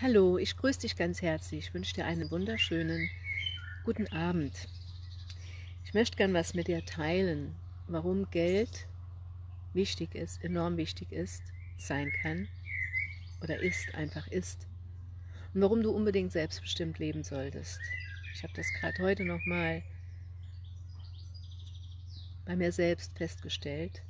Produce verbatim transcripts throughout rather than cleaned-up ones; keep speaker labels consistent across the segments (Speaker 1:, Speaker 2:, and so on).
Speaker 1: Hallo, ich grüße dich ganz herzlich. Ich wünsche dir einen wunderschönen guten Abend. Ich möchte gern was mit dir teilen, warum Geld wichtig ist, enorm wichtig ist, sein kann oder ist, einfach ist. Und warum du unbedingt selbstbestimmt leben solltest. Ich habe das gerade heute nochmal bei mir selbst festgestellt.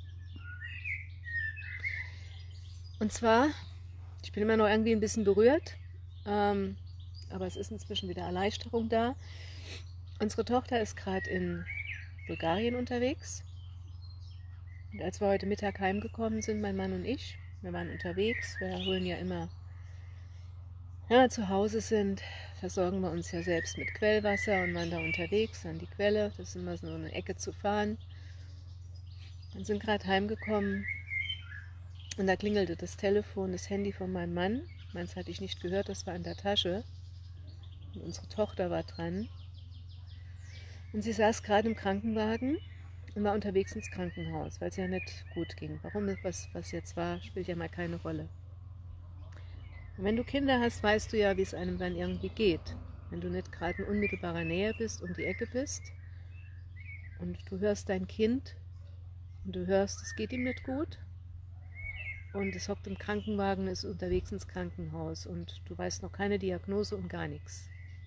Speaker 1: Und zwar, ich bin immer noch irgendwie ein bisschen berührt, ähm, aber es ist inzwischen wieder Erleichterung da. Unsere Tochter ist gerade in Bulgarien unterwegs. Und als wir heute Mittag heimgekommen sind, mein Mann und ich, wir waren unterwegs, wir holen ja immer, wenn wir zu Hause sind, versorgen wir uns ja selbst mit Quellwasser und waren da unterwegs an die Quelle, das ist immer so eine Ecke zu fahren. Und sind gerade heimgekommen und da klingelte das Telefon, das Handy von meinem Mann. Meins hatte ich nicht gehört, das war in der Tasche. Und unsere Tochter war dran. Und sie saß gerade im Krankenwagen und war unterwegs ins Krankenhaus, weil es ja nicht gut ging. Warum was, was jetzt war, spielt ja mal keine Rolle. Und wenn du Kinder hast, weißt du ja, wie es einem dann irgendwie geht. Wenn du nicht gerade in unmittelbarer Nähe bist, um die Ecke bist und du hörst dein Kind und du hörst, es geht ihm nicht gut und es hockt im Krankenwagen, ist unterwegs ins Krankenhaus und du weißt noch keine Diagnose und gar nichts.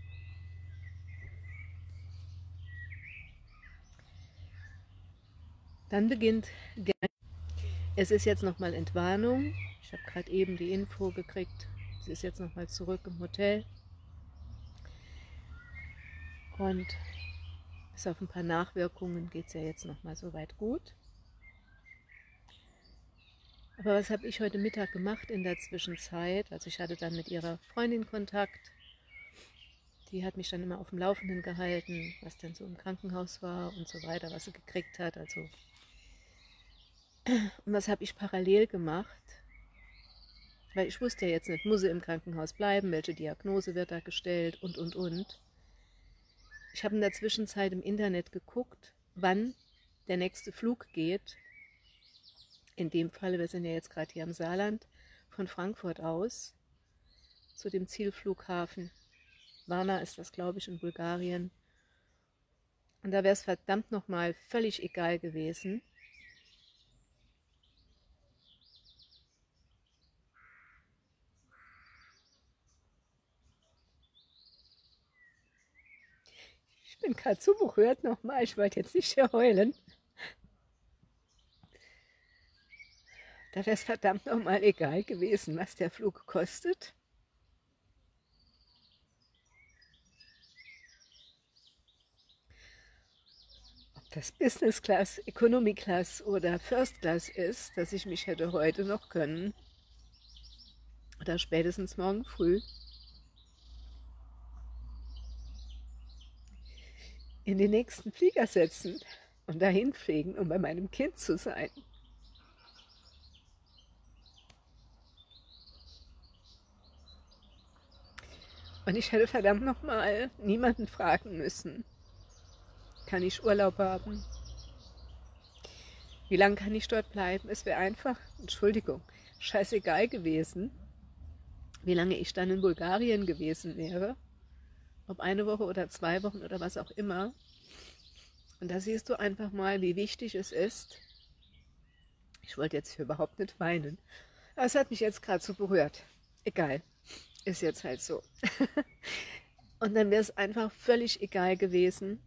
Speaker 1: Dann beginnt der, es ist jetzt nochmal Entwarnung. Ich habe gerade eben die Info gekriegt, sie ist jetzt nochmal zurück im Hotel und bis auf ein paar Nachwirkungen geht es ja jetzt nochmal so weit gut. Aber was habe ich heute Mittag gemacht in der Zwischenzeit? Also ich hatte dann mit ihrer Freundin Kontakt. Die hat mich dann immer auf dem Laufenden gehalten, was denn so im Krankenhaus war und so weiter, was sie gekriegt hat. Also und was habe ich parallel gemacht? Weil ich wusste ja jetzt nicht, muss sie im Krankenhaus bleiben, welche Diagnose wird da gestellt und, und, und. Ich habe in der Zwischenzeit im Internet geguckt, wann der nächste Flug geht. In dem Fall, wir sind ja jetzt gerade hier im Saarland, von Frankfurt aus zu dem Zielflughafen. Varna ist das, glaube ich, in Bulgarien. Und da wäre es verdammt nochmal völlig egal gewesen, ich bin gerade so berührt nochmal, ich wollte jetzt nicht hier heulen. Da wäre es verdammt nochmal egal gewesen, was der Flug kostet. Ob das Business Class, Economy Class oder First Class ist, dass ich mich hätte heute noch können oder spätestens morgen früh in den nächsten Flieger setzen und dahin fliegen, um bei meinem Kind zu sein. Und ich hätte verdammt nochmal niemanden fragen müssen, kann ich Urlaub haben? Wie lange kann ich dort bleiben? Es wäre einfach, Entschuldigung, scheißegal gewesen, wie lange ich dann in Bulgarien gewesen wäre. Ob eine Woche oder zwei Wochen oder was auch immer. Und da siehst du einfach mal, wie wichtig es ist. Ich wollte jetzt hier überhaupt nicht weinen. Aber es hat mich jetzt gerade so berührt. Egal, ist jetzt halt so. Und dann wäre es einfach völlig egal gewesen,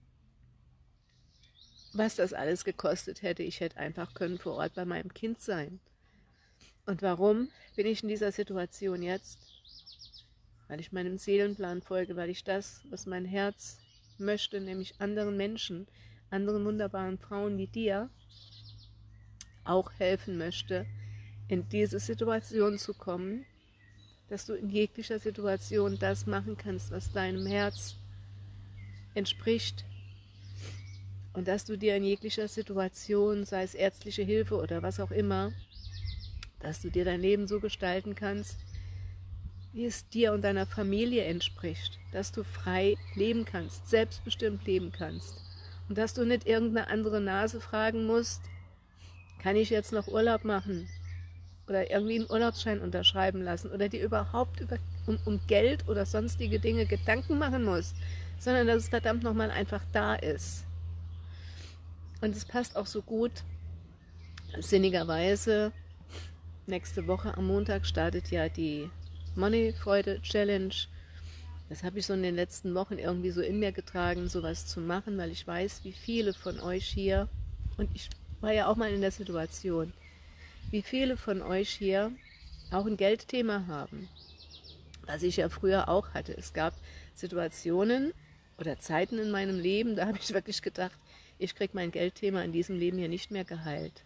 Speaker 1: was das alles gekostet hätte. Ich hätte einfach können vor Ort bei meinem Kind sein. Und warum bin ich in dieser Situation jetzt? Weil ich meinem Seelenplan folge, weil ich das, was mein Herz möchte, nämlich anderen Menschen, anderen wunderbaren Frauen wie dir, auch helfen möchte, in diese Situation zu kommen, dass du in jeglicher Situation das machen kannst, was deinem Herz entspricht. Und dass du dir in jeglicher Situation, sei es ärztliche Hilfe oder was auch immer, dass du dir dein Leben so gestalten kannst, wie es dir und deiner Familie entspricht, dass du frei leben kannst, selbstbestimmt leben kannst und dass du nicht irgendeine andere Nase fragen musst, kann ich jetzt noch Urlaub machen oder irgendwie einen Urlaubsschein unterschreiben lassen oder dir überhaupt über um, um Geld oder sonstige Dinge Gedanken machen musst, sondern dass es verdammt nochmal einfach da ist. Und es passt auch so gut, sinnigerweise, nächste Woche am Montag startet ja die Money-Freude-Challenge. Das habe ich so in den letzten Wochen irgendwie so in mir getragen, sowas zu machen, weil ich weiß, wie viele von euch hier, und ich war ja auch mal in der Situation, wie viele von euch hier auch ein Geldthema haben, was ich ja früher auch hatte. Es gab Situationen oder Zeiten in meinem Leben, da habe ich wirklich gedacht, ich kriege mein Geldthema in diesem Leben hier nicht mehr geheilt.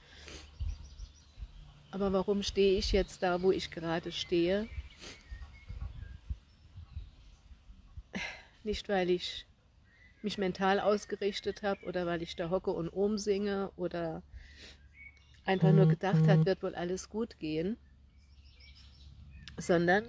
Speaker 1: Aber warum stehe ich jetzt da, wo ich gerade stehe? Nicht, weil ich mich mental ausgerichtet habe oder weil ich da hocke und Om singe oder einfach nur gedacht habe, wird wohl alles gut gehen, sondern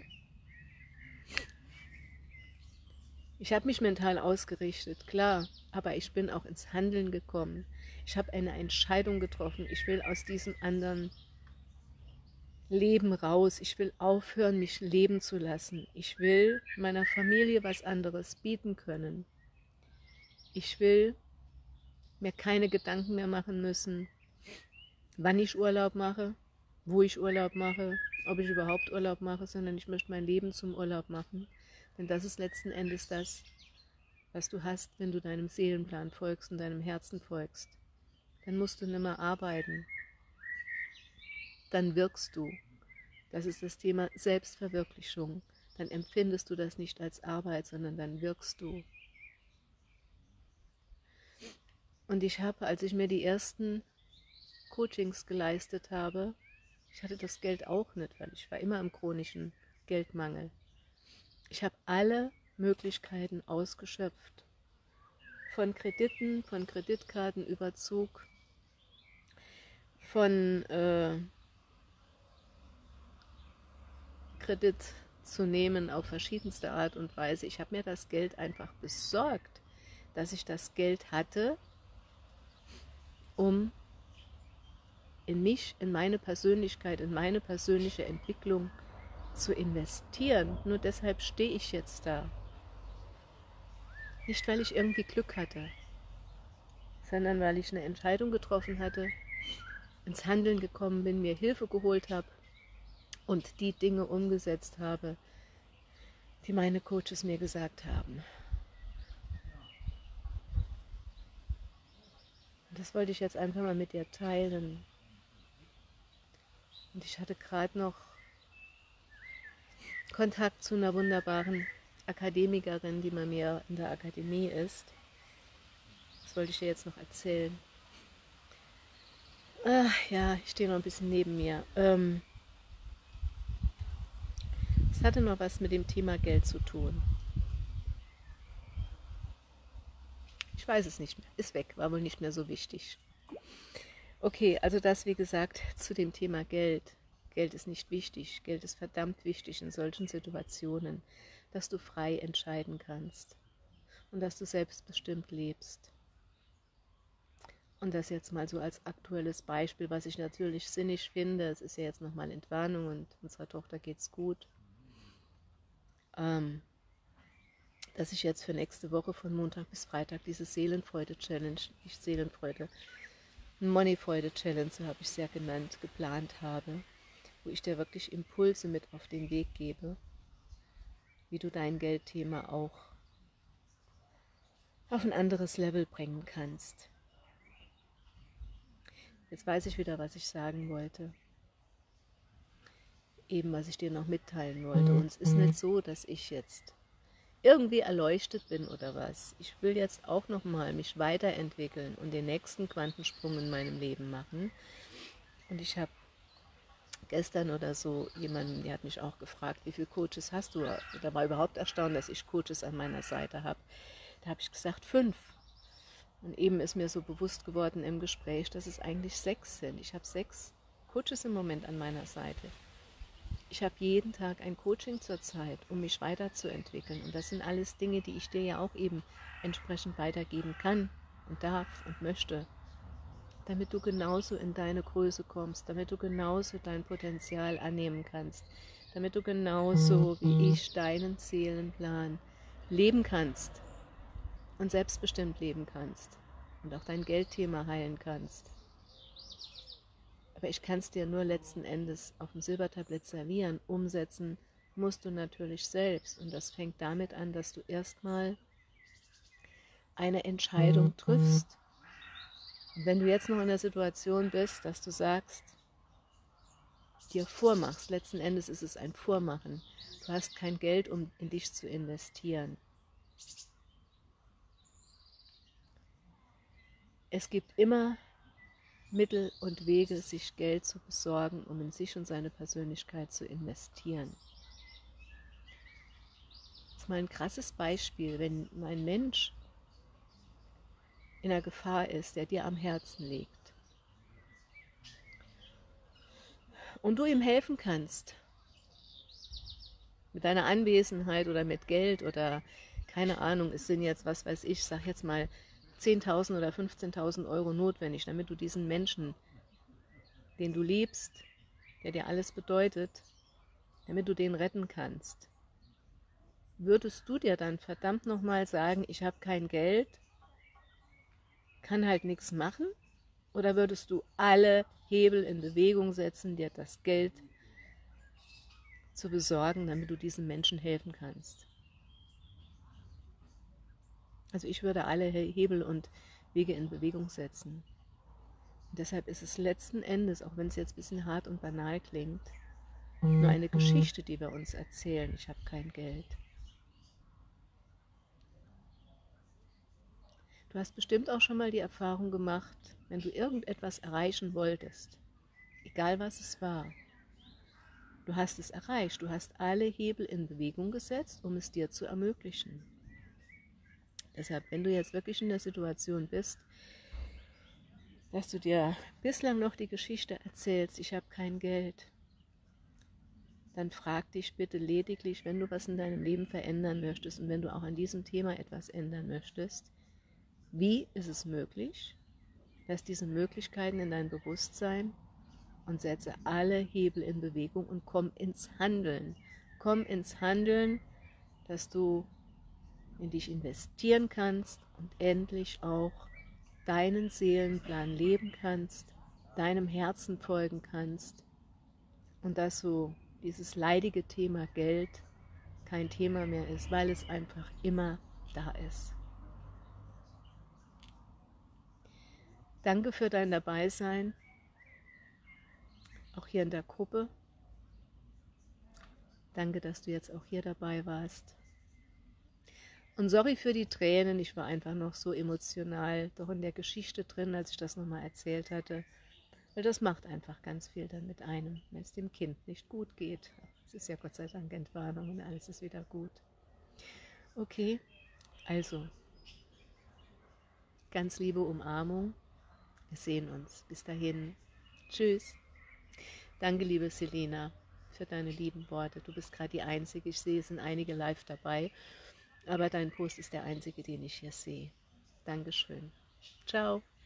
Speaker 1: ich habe mich mental ausgerichtet, klar, aber ich bin auch ins Handeln gekommen. Ich habe eine Entscheidung getroffen, ich will aus diesem anderen Leben raus, ich will aufhören, mich leben zu lassen. Ich will meiner Familie was anderes bieten können. Ich will mir keine Gedanken mehr machen müssen, wann ich Urlaub mache, wo ich Urlaub mache, ob ich überhaupt Urlaub mache, sondern ich möchte mein Leben zum Urlaub machen. Denn das ist letzten Endes das, was du hast, wenn du deinem Seelenplan folgst und deinem Herzen folgst. Dann musst du nicht mehr arbeiten. Dann wirkst du. Das ist das Thema Selbstverwirklichung. Dann empfindest du das nicht als Arbeit, sondern dann wirkst du. Und ich habe, als ich mir die ersten Coachings geleistet habe, ich hatte das Geld auch nicht, weil ich war immer im chronischen Geldmangel. Ich habe alle Möglichkeiten ausgeschöpft. Von Krediten, von Kreditkartenüberzug, von äh, Kredit zu nehmen auf verschiedenste Art und Weise. Ich habe mir das Geld einfach besorgt, dass ich das Geld hatte, um in mich, in meine Persönlichkeit, in meine persönliche Entwicklung zu investieren. Nur deshalb stehe ich jetzt da. Nicht, weil ich irgendwie Glück hatte, sondern weil ich eine Entscheidung getroffen hatte, ins Handeln gekommen bin, mir Hilfe geholt habe und die Dinge umgesetzt habe, die meine Coaches mir gesagt haben. Und das wollte ich jetzt einfach mal mit dir teilen. Und ich hatte gerade noch Kontakt zu einer wunderbaren Akademikerin, die bei mir in der Akademie ist. Das wollte ich dir jetzt noch erzählen. Ach, ja, ich stehe noch ein bisschen neben mir. Ähm, es hatte noch was mit dem Thema Geld zu tun. Ich weiß es nicht mehr. Ist weg, war wohl nicht mehr so wichtig. Okay, also das wie gesagt zu dem Thema Geld. Geld ist nicht wichtig. Geld ist verdammt wichtig in solchen Situationen, dass du frei entscheiden kannst und dass du selbstbestimmt lebst. Und das jetzt mal so als aktuelles Beispiel, was ich natürlich sinnig finde. Es ist ja jetzt nochmal Entwarnung und unserer Tochter geht's gut. Ähm, dass ich jetzt für nächste Woche von Montag bis Freitag diese Seelenfreude-Challenge, nicht Seelenfreude, Moneyfreude-Challenge, so habe ich es ja genannt, geplant habe, wo ich dir wirklich Impulse mit auf den Weg gebe, wie du dein Geldthema auch auf ein anderes Level bringen kannst. Jetzt weiß ich wieder, was ich sagen wollte. Eben, was ich dir noch mitteilen wollte. Und es ist nicht so, dass ich jetzt irgendwie erleuchtet bin oder was. Ich will jetzt auch nochmal mich weiterentwickeln und den nächsten Quantensprung in meinem Leben machen. Und ich habe gestern oder so jemanden, der hat mich auch gefragt, wie viele Coaches hast du? Da war überhaupt erstaunt, dass ich Coaches an meiner Seite habe. Da habe ich gesagt, fünf. Und eben ist mir so bewusst geworden im Gespräch, dass es eigentlich sechs sind. Ich habe sechs Coaches im Moment an meiner Seite. Ich habe jeden Tag ein Coaching zurzeit, um mich weiterzuentwickeln. Und das sind alles Dinge, die ich dir ja auch eben entsprechend weitergeben kann und darf und möchte, damit du genauso in deine Größe kommst, damit du genauso dein Potenzial annehmen kannst, damit du genauso wie ich deinen Seelenplan leben kannst und selbstbestimmt leben kannst und auch dein Geldthema heilen kannst. Aber ich kann es dir nur letzten Endes auf dem Silbertablett servieren. Umsetzen musst du natürlich selbst. Und das fängt damit an, dass du erstmal eine Entscheidung triffst. Und wenn du jetzt noch in der Situation bist, dass du sagst, dir vormachst, letzten Endes ist es ein Vormachen. Du hast kein Geld, um in dich zu investieren. Es gibt immer Mittel und Wege, sich Geld zu besorgen, um in sich und seine Persönlichkeit zu investieren. Das ist mal ein krasses Beispiel, wenn ein Mensch in einer Gefahr ist, der dir am Herzen liegt, und du ihm helfen kannst, mit deiner Anwesenheit oder mit Geld oder keine Ahnung, es sind jetzt, was weiß ich, sag jetzt mal zehntausend oder fünfzehntausend Euro notwendig, damit du diesen Menschen, den du liebst, der dir alles bedeutet, damit du den retten kannst. Würdest du dir dann verdammt nochmal sagen, ich habe kein Geld, kann halt nichts machen? Oder würdest du alle Hebel in Bewegung setzen, dir das Geld zu besorgen, damit du diesen Menschen helfen kannst? Also ich würde alle Hebel und Wege in Bewegung setzen. Und deshalb ist es letzten Endes, auch wenn es jetzt ein bisschen hart und banal klingt, nur eine Geschichte, die wir uns erzählen. Ich habe kein Geld. Du hast bestimmt auch schon mal die Erfahrung gemacht, wenn du irgendetwas erreichen wolltest, egal was es war, du hast es erreicht, du hast alle Hebel in Bewegung gesetzt, um es dir zu ermöglichen. Deshalb, wenn du jetzt wirklich in der Situation bist, dass du dir bislang noch die Geschichte erzählst, ich habe kein Geld, dann frag dich bitte lediglich, wenn du was in deinem Leben verändern möchtest und wenn du auch an diesem Thema etwas ändern möchtest, wie ist es möglich, dass diese Möglichkeiten in dein Bewusstsein, und setze alle Hebel in Bewegung und komm ins Handeln. Komm ins Handeln, dass du in dich investieren kannst und endlich auch deinen Seelenplan leben kannst, deinem Herzen folgen kannst und dass so dieses leidige Thema Geld kein Thema mehr ist, weil es einfach immer da ist. Danke für dein Dabeisein, auch hier in der Gruppe. Danke, dass du jetzt auch hier dabei warst. Und sorry für die Tränen, ich war einfach noch so emotional doch in der Geschichte drin, als ich das nochmal erzählt hatte. Weil das macht einfach ganz viel dann mit einem, wenn es dem Kind nicht gut geht. Es ist ja Gott sei Dank Entwarnung und alles ist wieder gut. Okay, also, ganz liebe Umarmung. Wir sehen uns. Bis dahin. Tschüss. Danke, liebe Selina, für deine lieben Worte. Du bist gerade die Einzige. Ich sehe, es sind einige live dabei. Aber dein Post ist der einzige, den ich hier sehe. Dankeschön. Ciao.